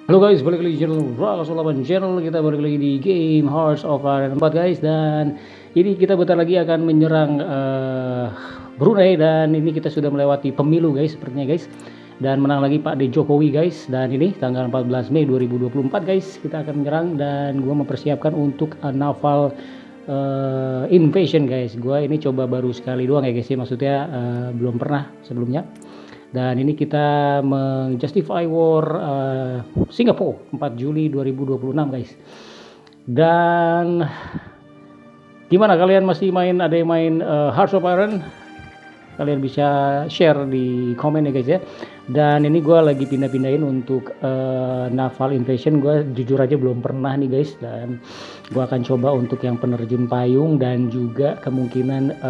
Halo guys, balik lagi di channel Rasul8 channel. Kita balik lagi di game Hearts of Iron 4 guys. Dan ini kita bentar lagi akan menyerang Brunei. Dan ini kita sudah melewati pemilu guys, sepertinya guys. Dan menang lagi Pak D. Jokowi guys. Dan ini tanggal 14 Mei 2024 guys, kita akan menyerang. Dan gua mempersiapkan untuk naval invasion guys. Gua ini coba baru sekali doang ya guys ya, maksudnya belum pernah sebelumnya. Dan ini kita menjustify war Singapura 4 Juli 2026 guys. Dan gimana kalian masih main, ada yang main Hearts of Iron? Kalian bisa share di komen ya guys ya. Dan ini gue lagi pindah-pindahin untuk naval invasion. Gue jujur aja belum pernah nih guys. Dan gue akan coba untuk yang penerjun payung dan juga kemungkinan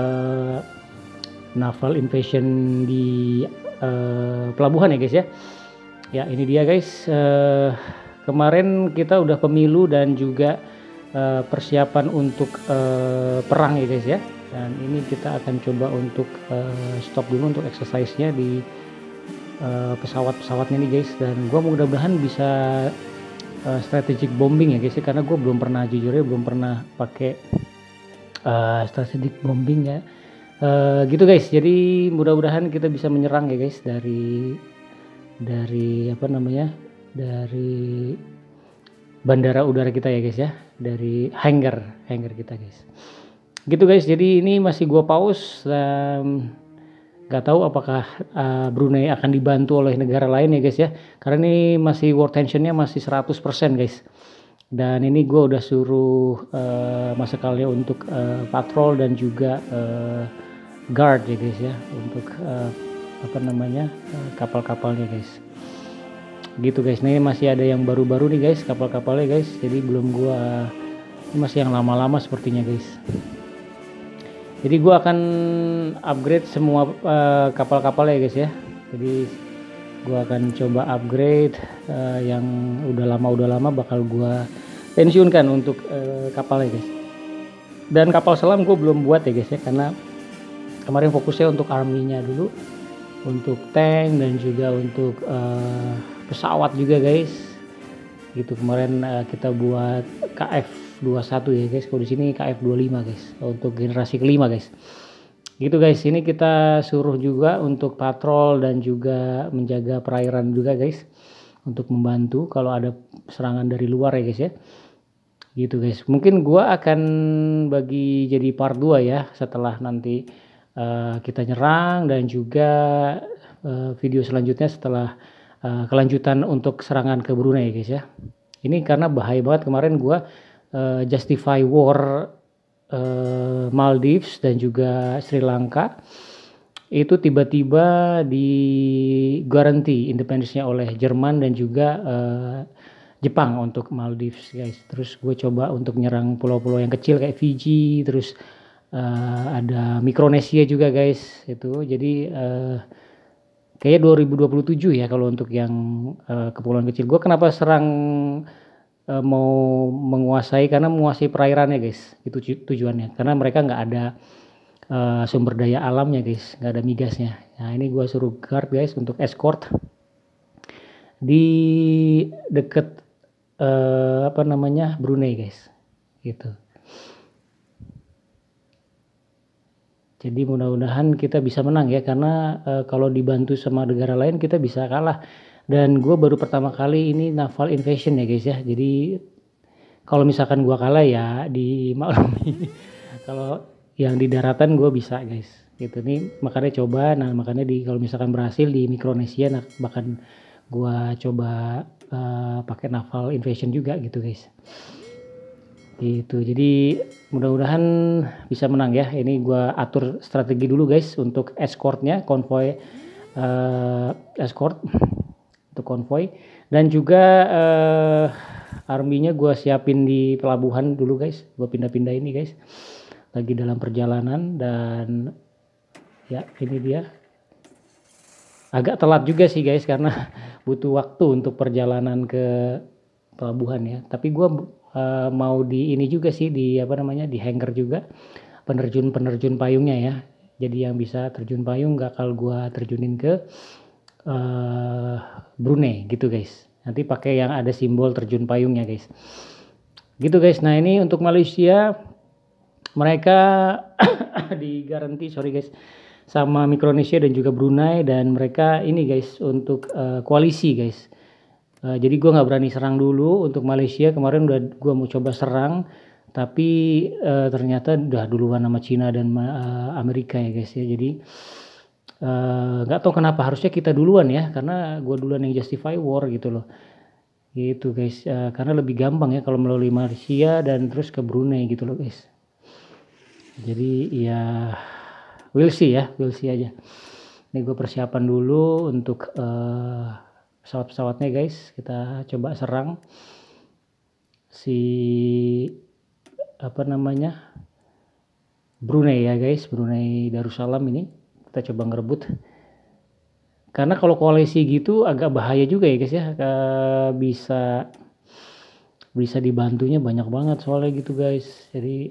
naval invasion di pelabuhan ya guys ya. Ya ini dia guys, kemarin kita udah pemilu dan juga persiapan untuk perang ya guys ya. Dan ini kita akan coba untuk stop dulu untuk exercise-nya di pesawat-pesawatnya nih guys. Dan gua mudah-mudahan bisa strategic bombing ya guys ya, karena gue belum pernah, jujurnya belum pernah pakai strategic bombing ya. Gitu guys, jadi mudah-mudahan kita bisa menyerang ya guys dari apa namanya, dari bandara udara kita ya guys ya, dari hangar kita guys. Gitu guys, jadi ini masih gua pause dan nggak tahu apakah Brunei akan dibantu oleh negara lain ya guys ya, karena ini masih war tensionnya masih 100% guys. Dan ini gua udah suruh masakalnya untuk patrol dan juga guard ya guys ya, untuk apa namanya, kapal-kapalnya guys. Gitu guys, ini masih ada yang baru-baru nih guys kapal-kapalnya guys, jadi belum gua, ini masih yang lama-lama sepertinya guys. Jadi gua akan upgrade semua kapal-kapalnya ya guys ya. Jadi gua akan coba upgrade yang udah lama bakal gua pensiunkan untuk kapalnya guys. Dan kapal selam gue belum buat ya guys ya, karena kemarin fokusnya untuk army-nya dulu, untuk tank dan juga untuk pesawat juga guys. Gitu kemarin kita buat KF21 ya guys. Kalau di sini KF25 guys, untuk generasi kelima guys. Gitu guys, ini kita suruh juga untuk patrol dan juga menjaga perairan juga guys, untuk membantu kalau ada serangan dari luar ya guys ya. Gitu guys, mungkin gua akan bagi jadi part 2 ya setelah nanti kita nyerang, dan juga video selanjutnya setelah kelanjutan untuk serangan ke Brunei guys ya. Ini karena bahaya banget, kemarin gua justify war Maldives dan juga Sri Lanka, itu tiba-tiba di garanti independence-nya oleh Jerman dan juga Jepang untuk Maldives guys. Terus gue coba untuk nyerang pulau-pulau yang kecil kayak Fiji, terus ada Mikronesia juga guys itu. Jadi kayak 2027 ya kalau untuk yang kepulauan kecil. Gue kenapa serang mau menguasai, karena menguasai perairannya guys, itu tujuannya, karena mereka nggak ada sumber daya alamnya guys, nggak ada migasnya. Nah ini gue suruh guard guys untuk escort di deket apa namanya, Brunei guys gitu. Jadi mudah-mudahan kita bisa menang ya, karena kalau dibantu sama negara lain kita bisa kalah. Dan gue baru pertama kali ini naval invasion ya guys ya, jadi kalau misalkan gue kalah ya dimaklumi. Kalau yang di daratan gue bisa guys gitu nih, makanya coba. Nah makanya kalau misalkan berhasil di Mikronesia, nah bahkan gue coba pakai naval invasion juga gitu guys. Gitu, jadi mudah-mudahan bisa menang ya. Ini gua atur strategi dulu guys untuk escortnya, konvoy escort untuk konvoy, dan juga arminya gua siapin di pelabuhan dulu guys. Gua pindah-pindah ini guys, lagi dalam perjalanan. Dan ya ini dia, agak telat juga sih guys karena butuh waktu untuk perjalanan ke pelabuhan ya. Tapi gua mau di ini juga sih, di apa namanya, di hangar juga, penerjun payungnya ya. Jadi yang bisa terjun payung bakal gua terjunin ke Brunei gitu guys. nanti pakai yang ada simbol terjun payungnya guys. Gitu guys. Nah ini untuk Malaysia mereka digaranti sorry guys sama Mikronesia dan juga Brunei, dan mereka ini guys untuk koalisi guys. Jadi gue nggak berani serang dulu untuk Malaysia. Kemarin udah gue mau coba serang, tapi ternyata udah duluan sama Cina dan Amerika ya guys ya. Jadi nggak tahu kenapa harusnya kita duluan ya, karena gue duluan yang justify war gitu loh. Gitu guys, karena lebih gampang ya kalau melalui Malaysia dan terus ke Brunei gitu loh guys. Jadi ya we'll see aja. Ini gue persiapan dulu untuk pesawat-pesawatnya guys. Kita coba serang si apa namanya Brunei ya guys, Brunei Darussalam ini. Kita coba ngerebut. Karena kalau koalisi gitu agak bahaya juga ya guys ya. Bisa dibantunya banyak banget soalnya gitu guys. Jadi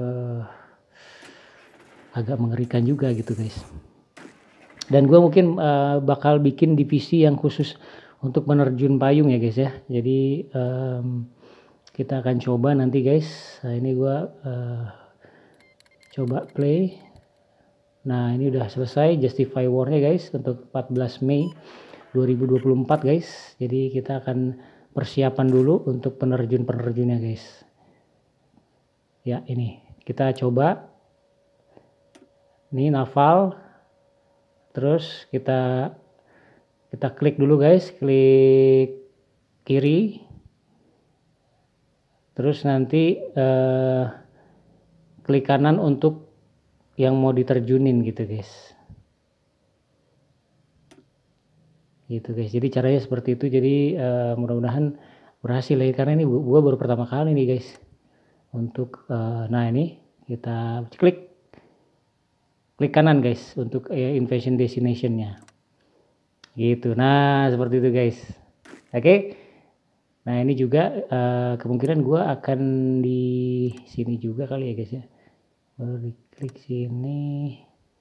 agak mengerikan juga gitu guys. Dan gue mungkin bakal bikin divisi yang khusus untuk penerjun payung ya guys ya. Jadi kita akan coba nanti guys. Nah ini gue coba play. Nah ini udah selesai Justify War-nya guys untuk 14 Mei 2024 guys. Jadi kita akan persiapan dulu untuk penerjunnya guys. Ya ini kita coba. Ini naval. Terus kita klik dulu guys, klik kiri. Terus nanti klik kanan untuk yang mau diterjunin gitu guys. Gitu guys. Jadi caranya seperti itu. Jadi mudah-mudahan berhasil ya, karena ini gua baru pertama kali nih guys. Untuk nah ini kita klik kanan guys untuk invasion destination-nya. Gitu. Nah, seperti itu guys. Oke. Nah, ini juga kemungkinan gue akan di sini juga kali ya guys ya. Baru diklik sini.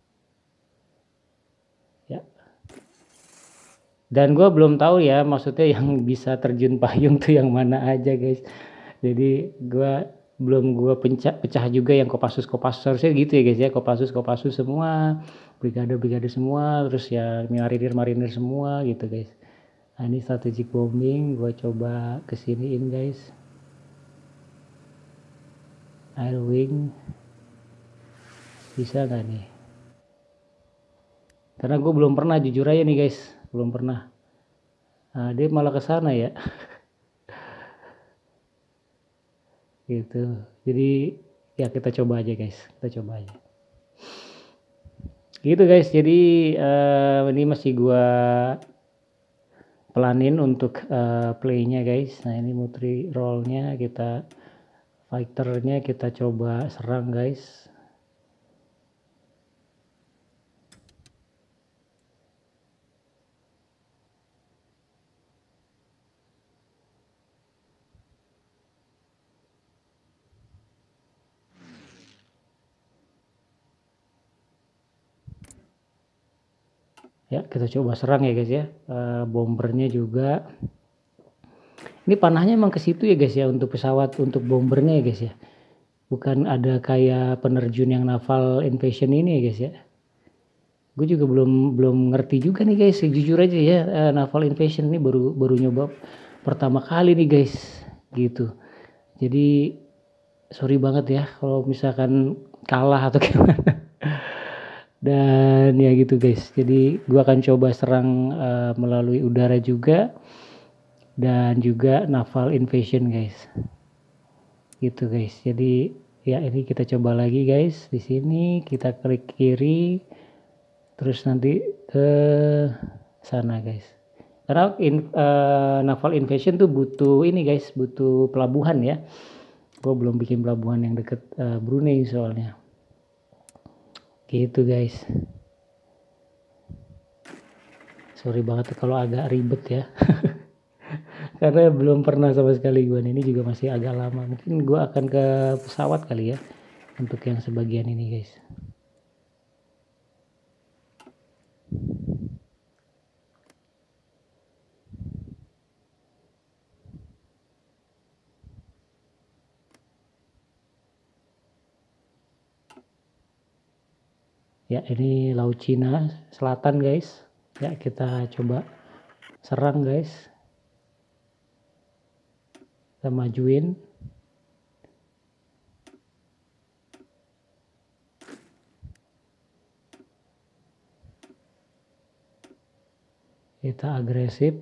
Ya. Dan gue belum tahu ya maksudnya yang bisa terjun payung tuh yang mana aja guys. Jadi belum gue pecah juga yang Kopassus harusnya gitu ya guys ya, Kopassus semua, brigade semua, terus ya marinir semua gitu guys. Nah, ini strategic bombing gue coba kesiniin guys, air wing bisa nggak nih, karena gue belum pernah jujur aja nih guys, belum pernah. Nah, dia malah ke sana ya. Gitu. Jadi ya kita coba aja guys, gitu guys. Jadi ini masih gua pelanin untuk playnya guys. Nah ini multi rollnya, kita fighternya kita coba serang guys. Ya kita coba serang ya guys ya. Bombernya juga. Ini panahnya emang ke situ ya guys ya, untuk pesawat, untuk bombernya ya guys ya. Bukan ada kayak penerjun yang naval invasion ini ya guys ya. Gue juga belum ngerti juga nih guys, jujur aja ya, naval invasion ini baru nyoba pertama kali nih guys, gitu. Jadi sorry banget ya kalau misalkan kalah atau gimana. Dan ya gitu guys, jadi gua akan coba serang melalui udara juga dan juga naval invasion guys, gitu guys. Jadi ya ini kita coba lagi guys, di sini kita klik kiri terus nanti ke sana guys, karena naval invasion tuh butuh ini guys, butuh pelabuhan ya. Gue belum bikin pelabuhan yang deket Brunei soalnya. Gitu guys. Sorry banget kalau agak ribet ya. Karena belum pernah sama sekali gue, ini juga masih agak lama. Mungkin gue akan ke pesawat kali ya untuk yang sebagian ini guys. Ya, ini Laut Cina Selatan guys. Ya, kita coba serang guys. Kita majuin. Kita agresif.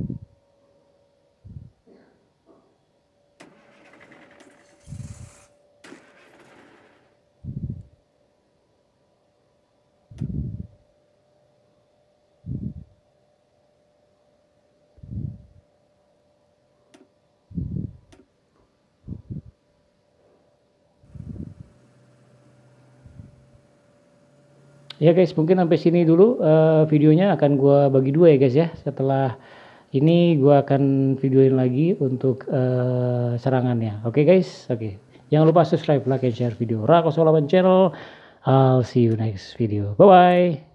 Ya guys, mungkin sampai sini dulu videonya, akan gua bagi dua ya guys ya. Setelah ini gua akan videoin lagi untuk serangannya. Oke guys, oke. Jangan lupa subscribe, like, and share video Rako Solaban channel. I'll see you next video. Bye bye.